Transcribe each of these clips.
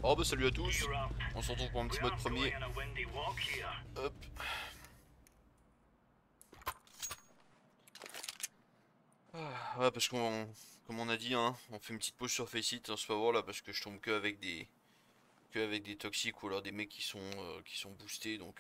Oh bah salut à tous, on se retrouve pour un petit mode premier. Hop. Ouais parce qu'on, comme on a dit hein, on fait une petite pause sur Faceit en ce moment là parce que je tombe que avec des toxiques ou alors des mecs qui sont boostés donc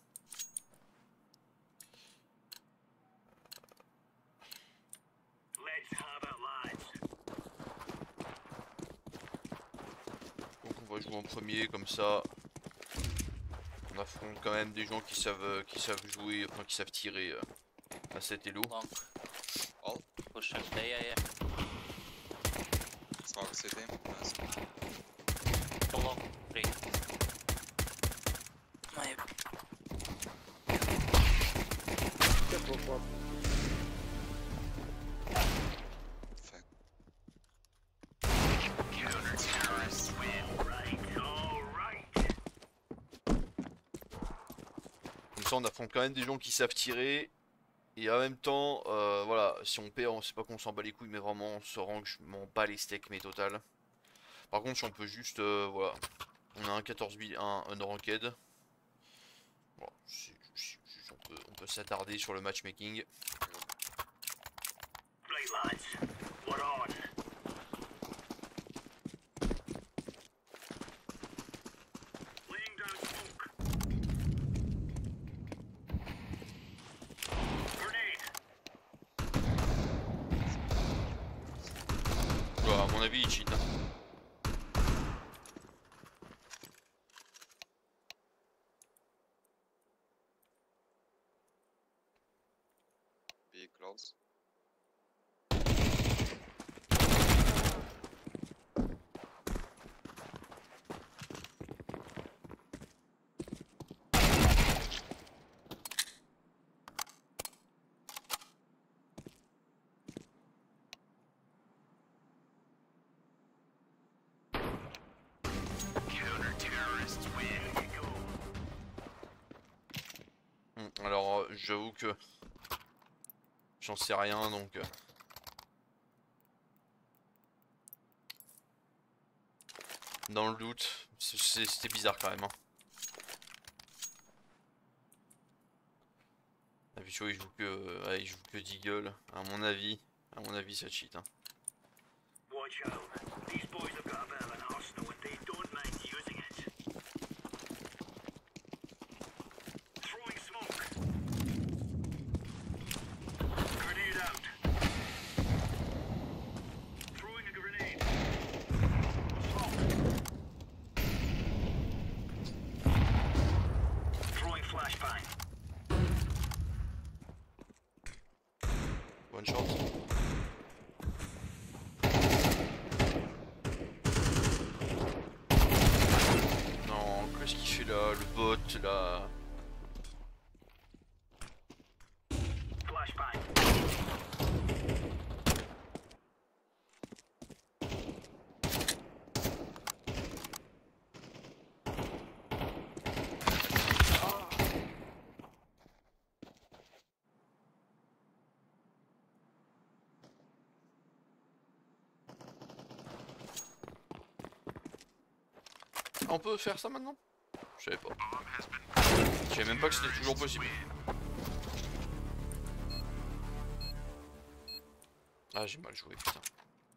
donc on va jouer en premier comme ça. On affronte quand même des gens qui savent jouer, enfin qui savent tirer à cet elo. Long. All. Pushing. Yeah. Smoke city. Nice. Go long. 3. My. Fuck. Comme ça on affronte quand même des gens qui savent tirer. Et en même temps, voilà, si on perd, c'est pas qu'on s'en bat les couilles, mais vraiment on se rend que je m'en bats les steaks, mais total. Par contre, si on peut juste, voilà, on a un 14 billes, un ranked. Bon, on peut s'attarder sur le matchmaking. Voilà, à mon avis, il cheat. Hein. Be close. Alors, j'avoue que j'en sais rien, donc... Dans le doute, c'était bizarre quand même. Hein. Habituellement, il joue que Deagle. À mon avis ça cheat. Hein. Bonne chance. Non, qu'est-ce qu'il fait là, le bot là? On peut faire ça maintenant? Je savais pas. Je savais même pas que c'était toujours possible. Ah, j'ai mal joué, putain.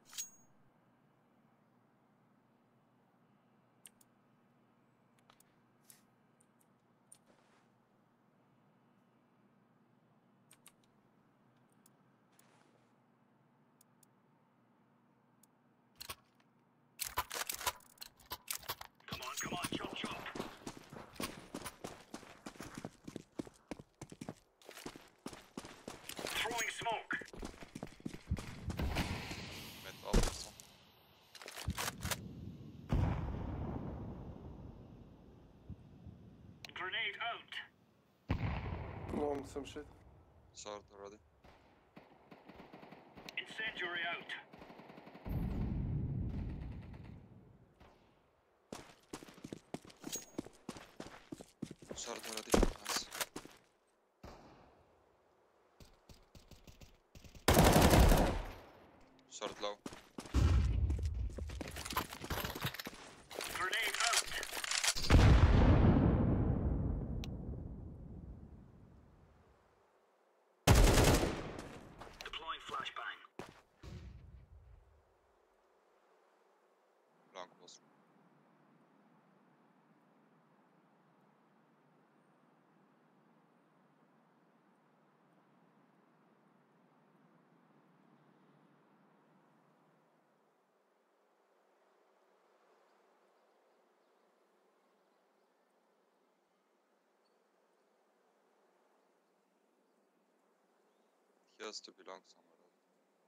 Mettre off or something. Long some shit. Short already. Short already. Nice. Short low. has to belong somewhere else.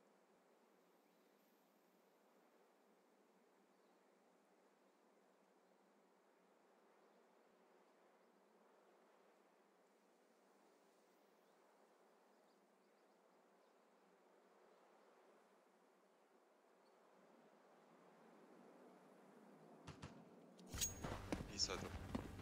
B side.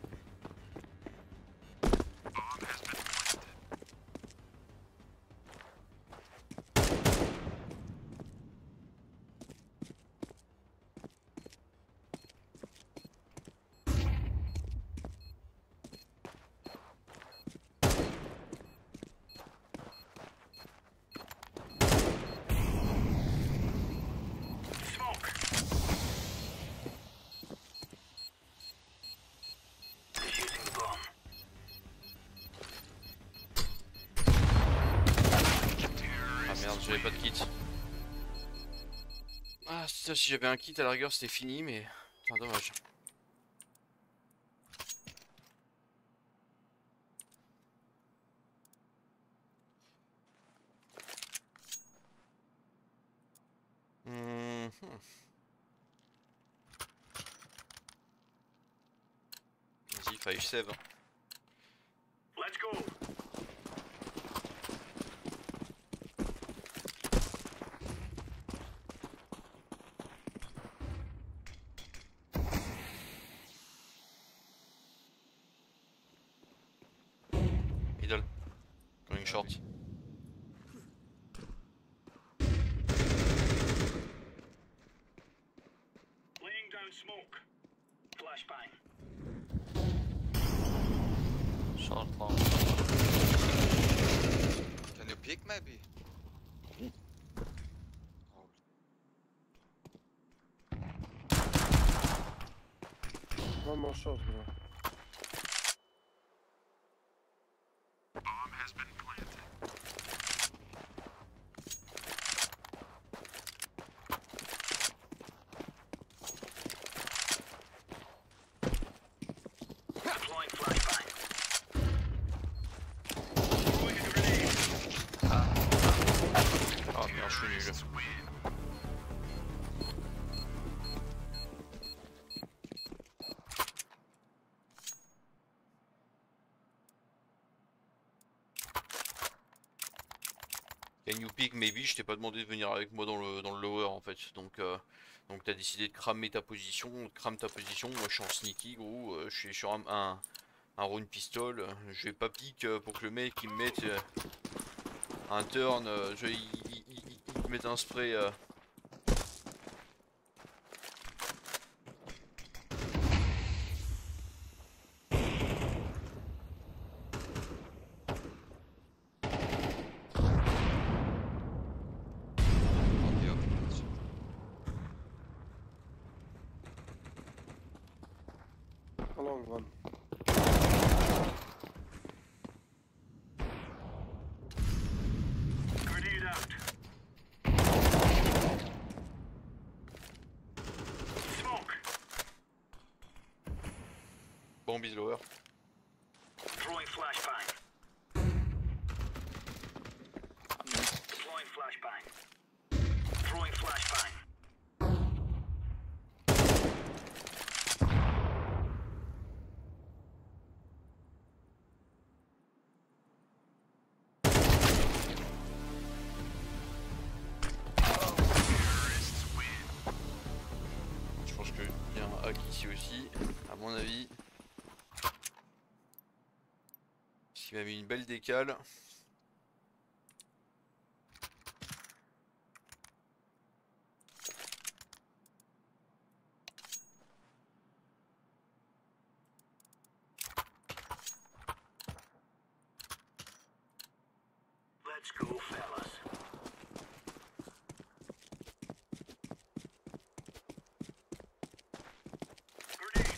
Ah merde, j'avais pas de kit. Ah ça, si j'avais un kit à la rigueur c'était fini mais... Putain dommage. Vas-y, fallait que je save. Let's go. Middle. Going short. Laying down smoke. Flashbang. Short long. Can you peek maybe? Oh, One more shot, bro. Bomb has been planted. Deploying flashbang. Throwing a grenade. Ah merde, je suis nul. Can you pick maybe? Je t'ai pas demandé de venir avec moi dans le lower en fait. Donc t'as décidé de cramer ta position, crame ta position. Moi je suis en sneaky gros, je suis sur un round pistol. Je vais pas pick pour que le mec il me mette un turn, il me mette un spray. on the other side. A long one. Grenade out. Smoke. Bomb is lower. Throwing flashbang. Deploying flashbang. Throwing flashbang. Je pense qu'il y a un hack ici aussi, à mon avis. Parce qu'il m'a mis une belle décale. Let's go, fellas. Grenade.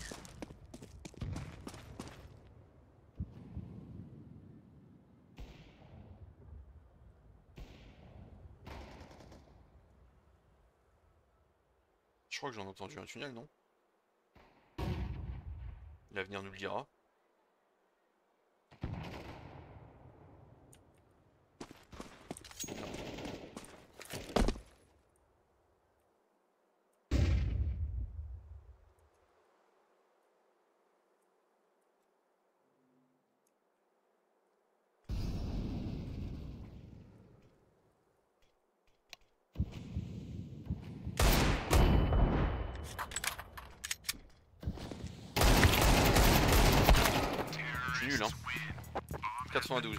Je crois que j'en ai entendu un tunnel, non? L'avenir nous le dira. nul hein. 92.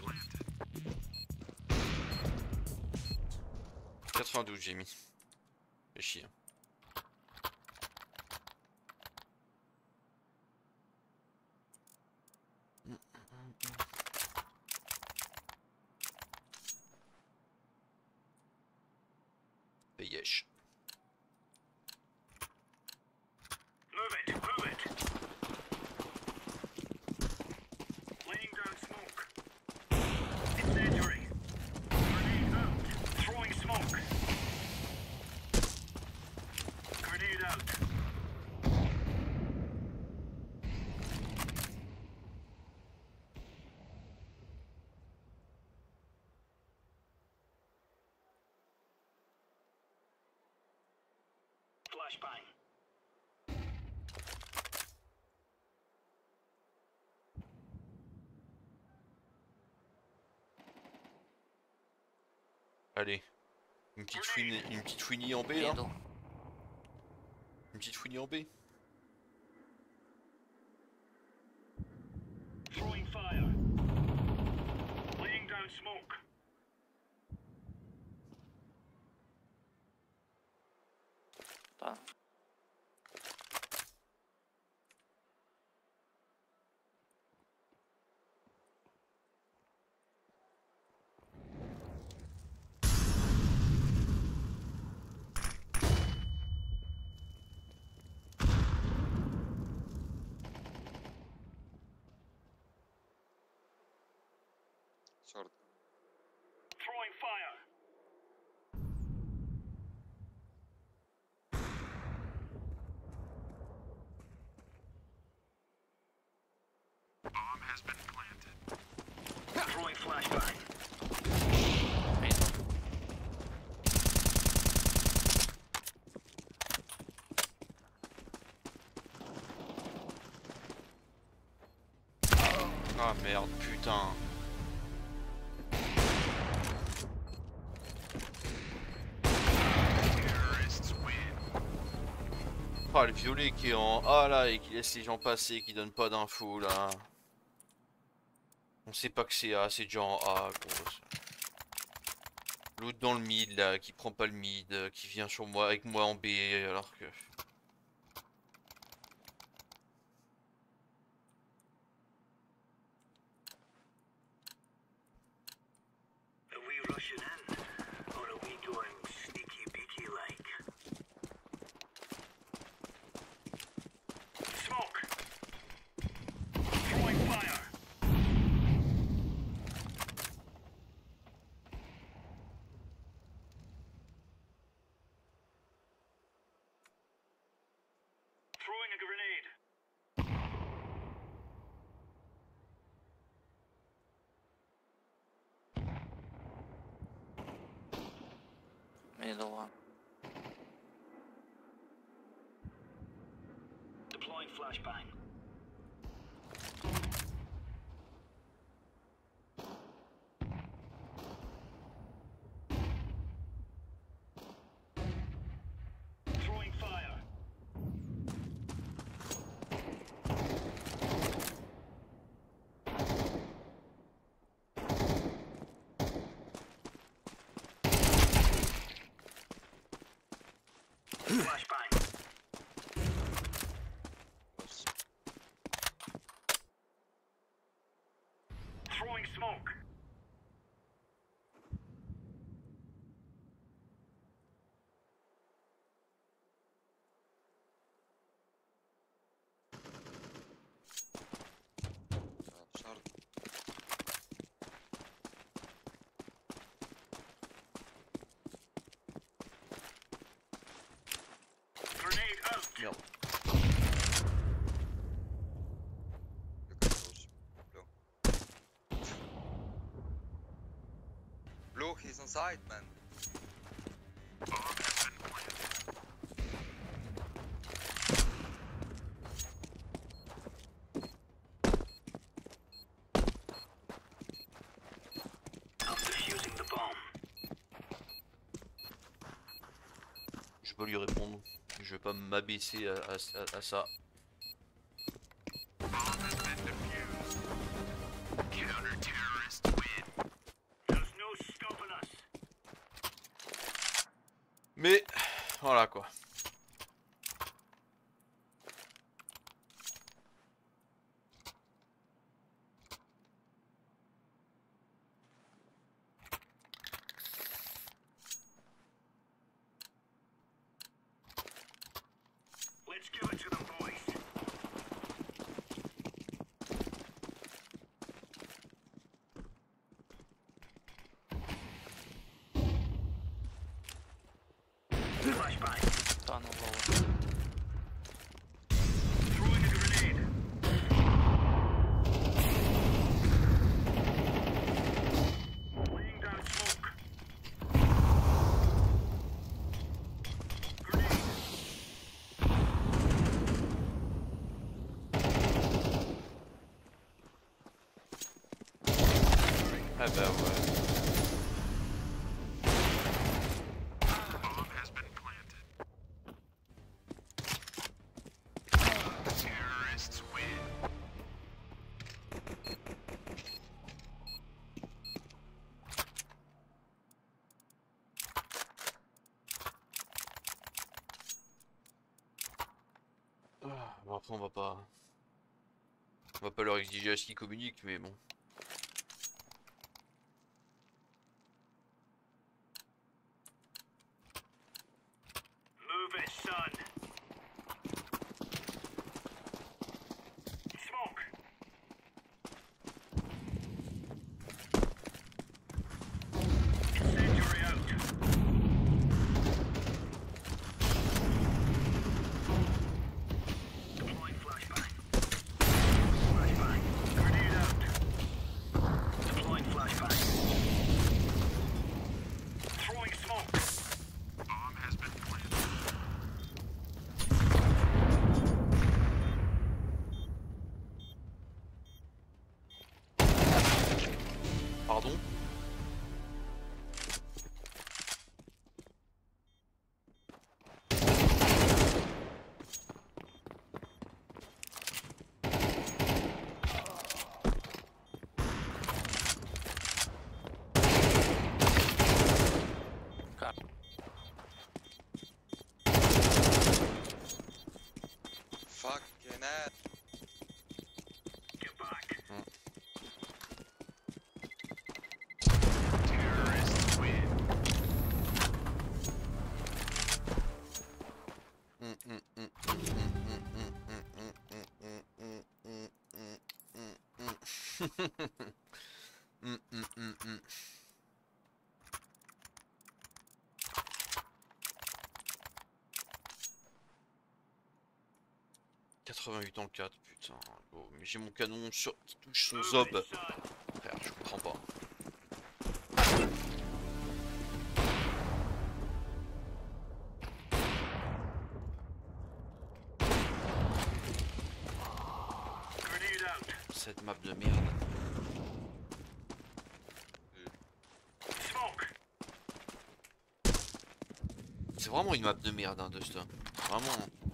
92 j'ai mis. Fais chier. Yesh. Move it, move it. Laying down smoke. Incendiary. Grenade out. Throwing smoke. Grenade out. Flashbang. Allez. Une petite fouinie en B là. Middle. Une petite fouinie en B. Throwing fire. Laying down smoke. Tá. Short. Throwing fire. Throwing flashbang. Middle. Ah merde, putain. Ah le violet qui est en A là et qui laisse les gens passer, qui donne pas d'infos là. On sait pas que c'est A, c'est déjà en A gros. L'autre dans le mid là, qui prend pas le mid, qui vient sur moi avec moi en B alors que... Are we rushing in? Or are we going sneaky beaky like? Smoke! Throwing fire! Throwing a grenade! Middle one. Deploying flashbang. Throwing fire. Flashbang. Close. Throwing smoke. Short. Grenade out. Merde. You can push. Blue. Blue, he's on side, man. I'm defusing the bomb. Je peux lui répondre. Je vais pas m'abaisser à ça. stopping us. Mais voilà quoi. Let's give it to them, boys. Flashbang. Tunnel lower. Throwing a grenade. Laying down smoke. Grenade. Ah bah ouais. Bomb has been planted. Terrorists win. Bon, après on va pas leur exiger à ce qu'ils communiquent, mais bon. Move it, son. Smoke. Incendiary out. Deploying flashbang. Flashbang. Grenade out. Deploying flashbang. Throwing smoke. Bomb has been planted. Pardon? Car. Fucking hell. Get back. Hmm. Terrorists win. Mm, mm, mm, mm. En 4, putain. Oh, mais j'ai mon canon sur qui touche son Move zob. it, son. Frère, je comprends pas. Grenade out. Cette map de merde. Smoke. C'est vraiment une map de merde, hein, Dust. Vraiment.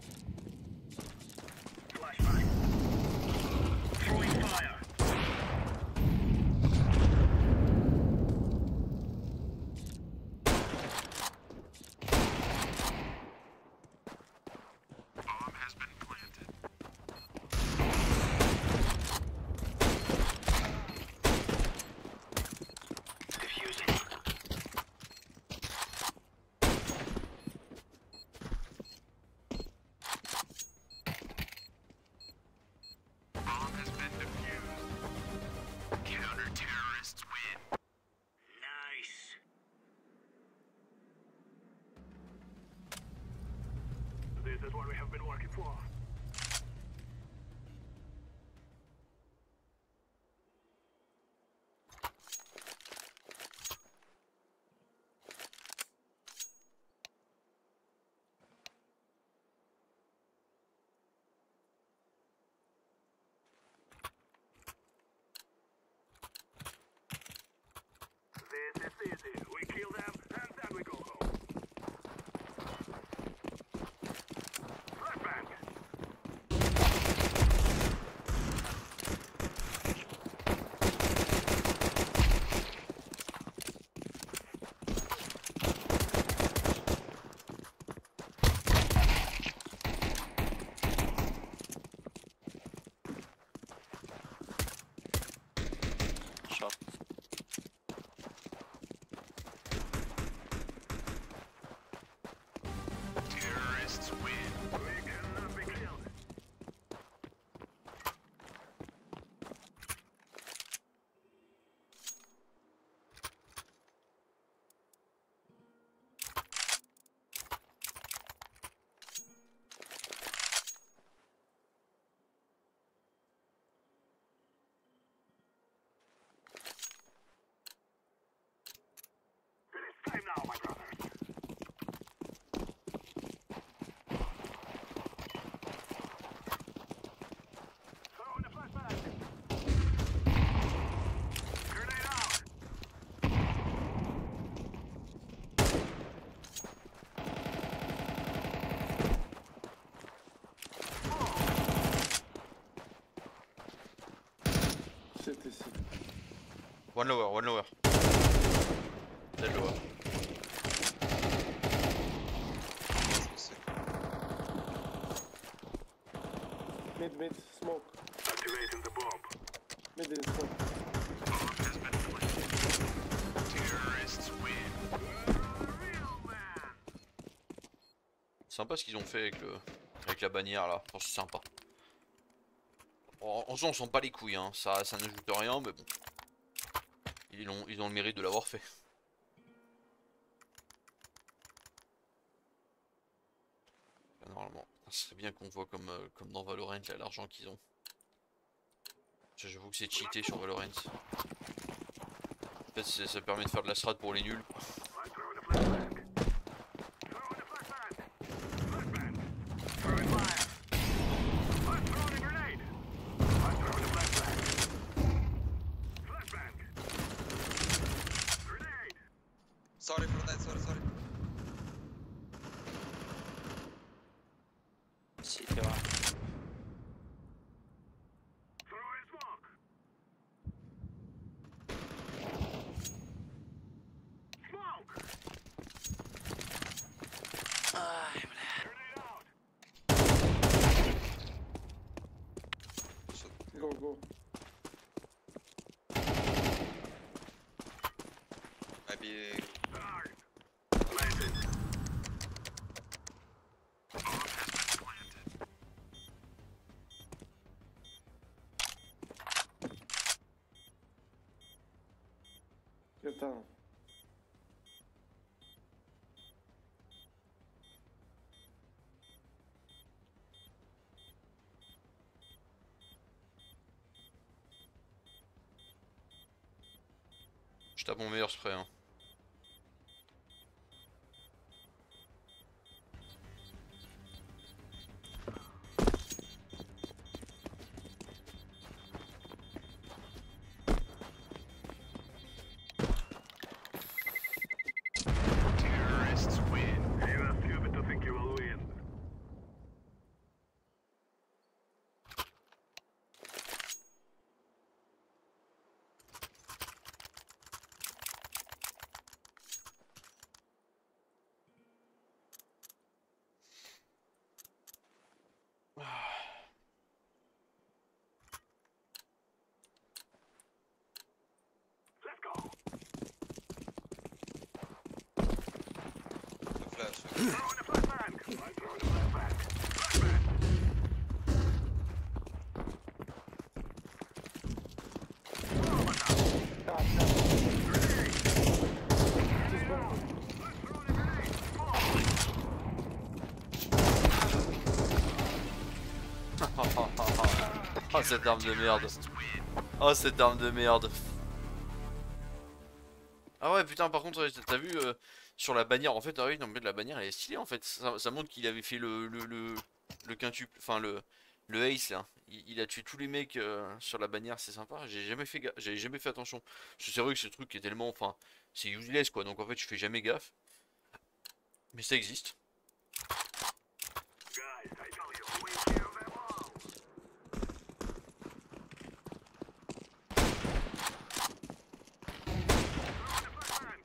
Flashbang. Throwing fire. Bomb has been planted. Defusing. Bomb has been defused. Counter-terrorists win. Nice. This is what we have been working for. This is easy. We kill them and then we go home. Flashbang. City, city. One lower, one lower. Dead lower. Let's go see. Mid, smoke. Activating the bomb. Mid in smoke. Bomb has been planted. Terrorists win. Real man. Sympa ce qu'ils ont fait avec la bannière là. Franchement, c'est sympa. En soi, on s'en bat les couilles, hein. Ça n'ajoute rien, mais bon. Ils ont le mérite de l'avoir fait. Là, normalement, ce serait bien qu'on voit comme dans Valorant là, l'argent qu'ils ont. J'avoue que c'est cheaté sur Valorant. En fait, ça permet de faire de la strat pour les nuls. I'm throwing a flashbang. Throwing a flashbang. Flashbang. Throwing fire. I'm throwing a grenade. I'm throwing a flashbang. Flashbang. Grenade. Sorry for that, sorry. City, ouais. Throwing smoke. Smoke. Ah, et voilà. Grenade out. Go. Maybe Darn. Planted. Bomb has been planted. Get down. Je tape mon meilleur spray, hein. Terrorists win. You are stupid to think you will win. Let's go. the flash. Throwing a flashbang. I'm throwing a flashbang. Flashbang. God damn. Grenade. Just bomb. I'm throwing a grenade. Oh cette arme de merde. Oh cette arme de merde. Ah ouais putain par contre t'as vu sur la bannière en fait, ah oui non mais la bannière elle est stylée en fait. Ça montre qu'il avait fait le quintuple, enfin le ace là. Il a tué tous les mecs sur la bannière, c'est sympa. J'avais jamais fait attention. Parce que c'est vrai que ce truc est tellement, enfin c'est useless quoi, donc en fait je fais jamais gaffe. Mais ça existe. Guys, I tell you, we kill them all. Throwing a flashbang.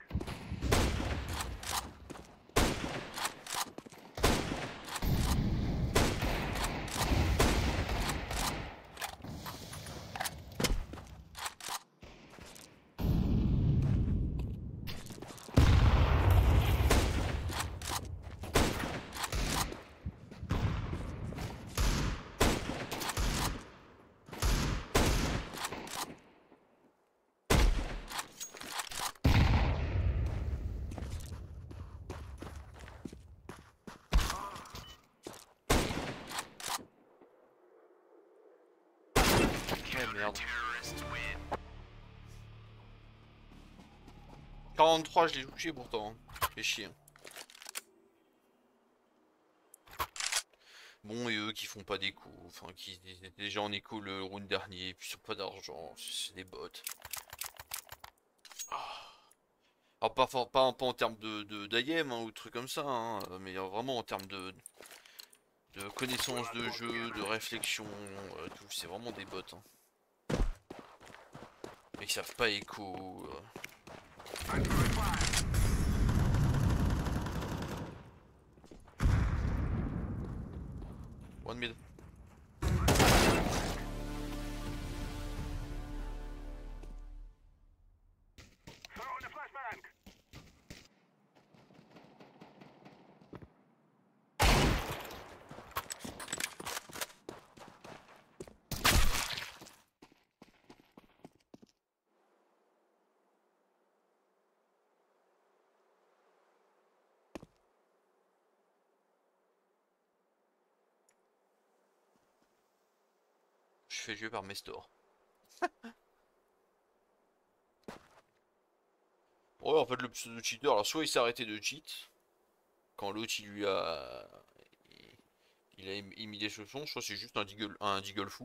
Ouais merde. 43 je l'ai touché pourtant. Hein. Fait chier. Bon et eux qui font pas d'écho, enfin qui étaient déjà en écho le round dernier, et puis ils ont pas d'argent, c'est des bots. Alors pas en termes d'AIM hein, ou de trucs comme ça, hein, mais vraiment en termes de connaissance de jeu, de réflexion, tout, c'est vraiment des bots. Hein. Ils savent pas écho. I'm throwing fire. One mid. Throwing a flashbang. Je fais jouer par Mestor. Ouais, en fait, le pseudo cheater, alors soit il s'est arrêté de cheat quand l'autre il lui a. Il a émis des chaussons, soit c'est juste un deagle fou.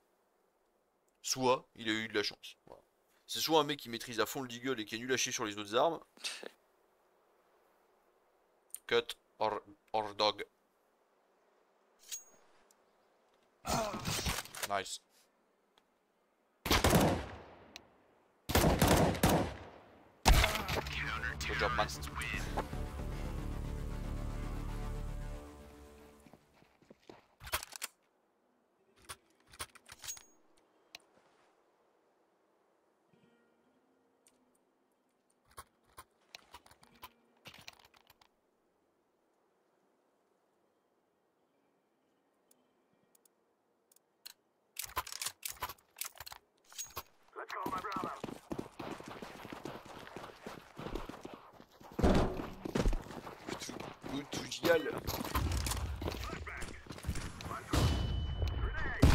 Soit il a eu de la chance. Voilà. C'est soit un mec qui maîtrise à fond le deagle et qui est nul à chier sur les autres armes. Cut or dog. Nice. Good job, man. Let's go, my brother. Good to Gial. Flashbang. I'm throwing. Grenade.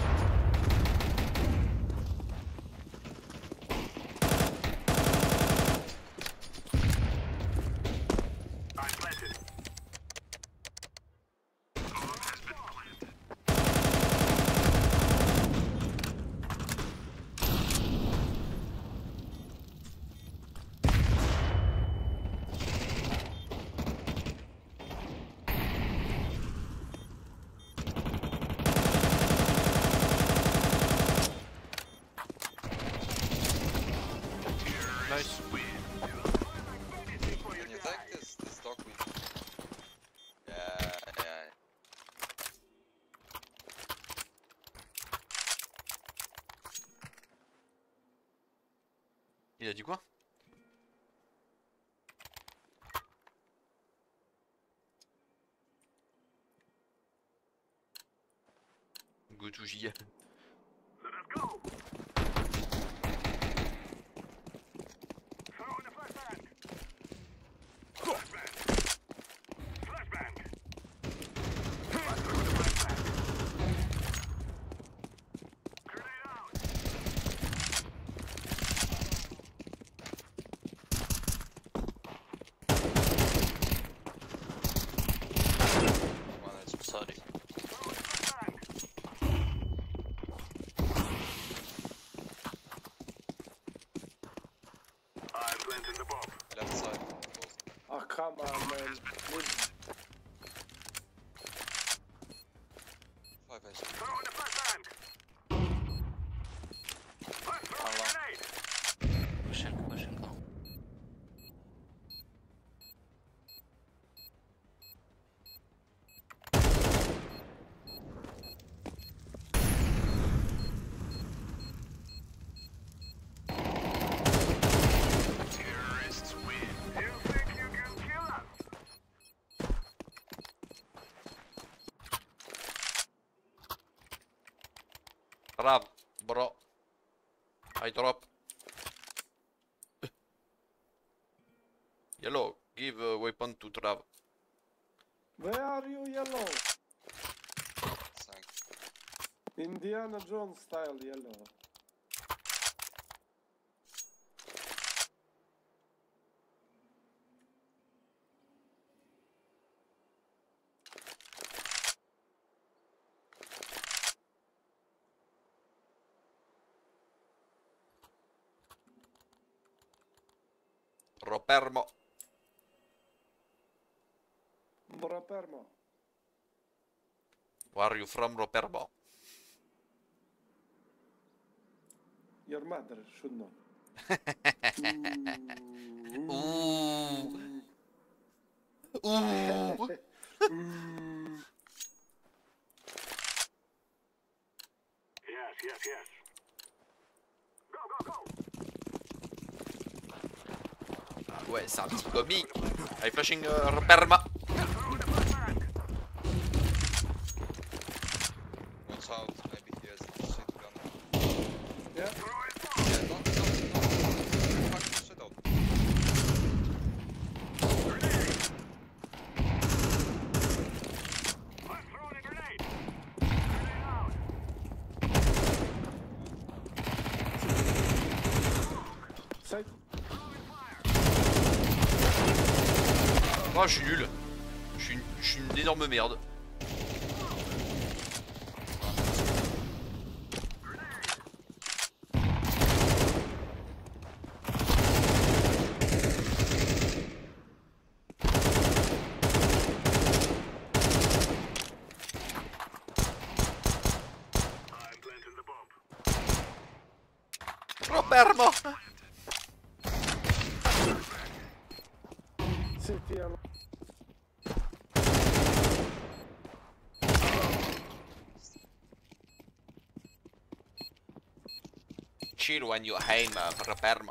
I'm planted. Bomb has been planted. Nice. Can you take this dog win? Yeah, yeah. Il a dit quoi? Go to Gial. Let us go. Throwing a flashbang. Flashbang. Flashbang. I'm throwing a flashbang. Grenade out. One HP. Sorry. Throwing a flashbang. I'm planting the bomb. Left side. Close. Oh, come on, man. Mid. 5 HP. Throwing a flashbang. I'm throwing a grenade. Pushing down. Terrorists win. You think you can kill us? Trav, bro. I drop. Yellow, give a weapon to Trav. Where are you, yellow? Sank. Indiana Jones style yellow. Ropermo. Brapermo. Where are you from, Ropermo? Your mother should know. Ouh. Ouh. Yes, yes, yes. Go, go, go. Ouais, c'est un petit comique. Allez, flashing perma. Watch out, maybe he has a shit gun. Yeah. Yeah, don't. Fucking shit out. I'm throwing a grenade. Grenade out. Side. Oh, je suis nul. Je suis une énorme merde. I'm planting the bomb. Robermo. City alone. Chill when you aim, Robermo.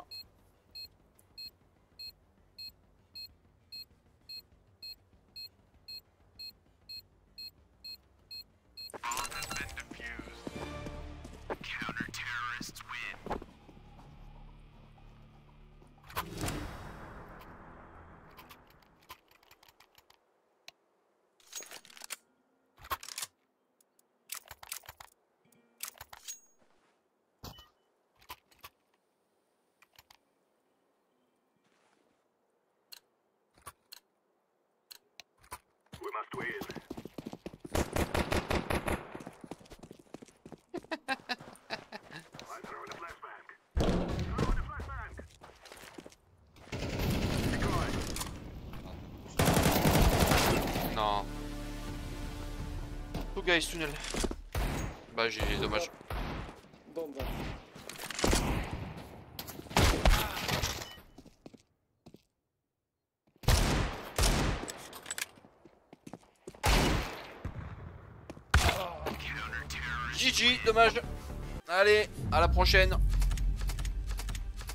Counter-terrorists win. We must win. I'm throwing a flashbang. Throwing a flashbang. Decoy. Non. Oh guys, tunnel. Bah j'ai dommage. Don't die. GG, dommage. Allez, à la prochaine.